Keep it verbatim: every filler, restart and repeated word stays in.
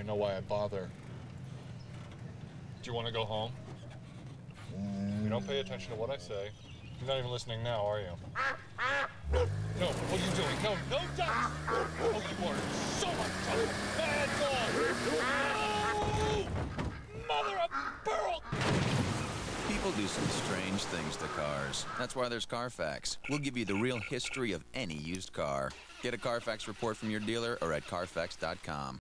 even know why I bother. Do you want to go home? You don't pay attention to what I say. You're not even listening now, are you? No, what are you doing? No, no, ducks! Oh, you are so much trouble! Bad dog! No! Mother of pearl! People do some strange things to cars. That's why there's Carfax. We'll give you the real history of any used car. Get a Carfax report from your dealer or at Carfax dot com.